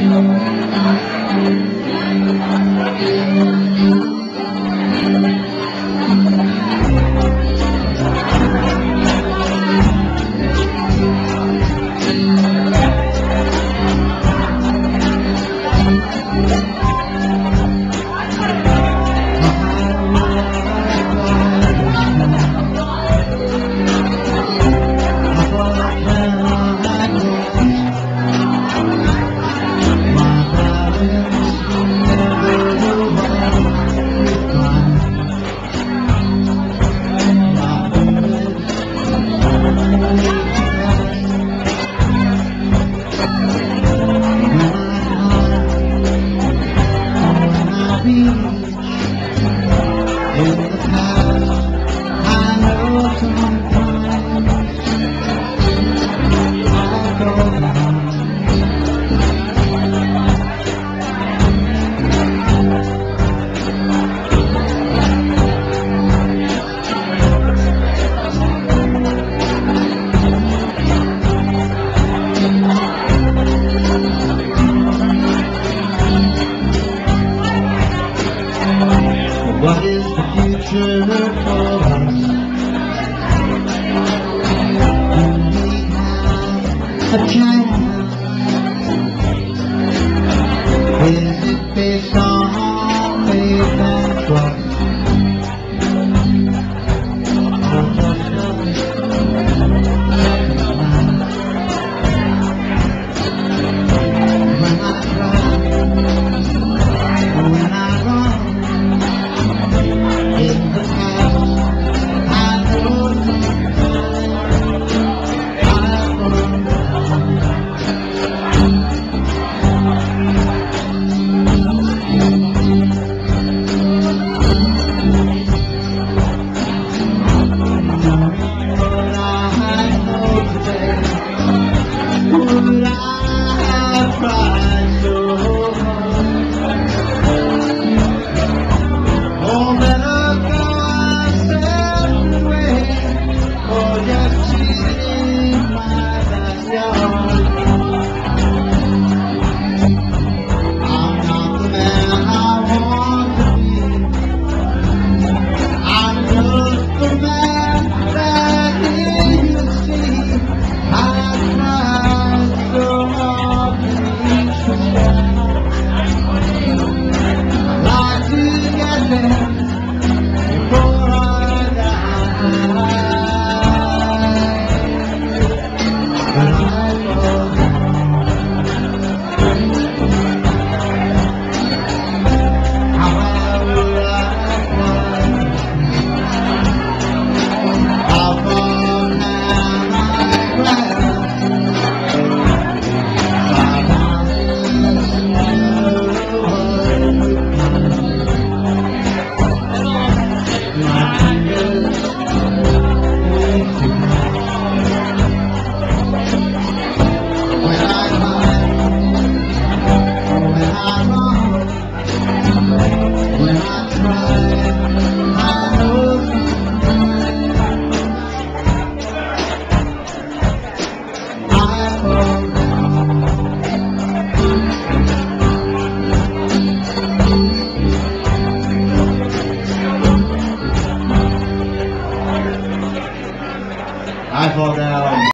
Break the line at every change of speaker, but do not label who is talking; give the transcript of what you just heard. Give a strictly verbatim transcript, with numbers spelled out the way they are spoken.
What is the future for us? Do we have a chance? Is it based on faith and trust? Or just when I cry, when I run in the past, I know sometimes I've run down. But I know today, would I have tried?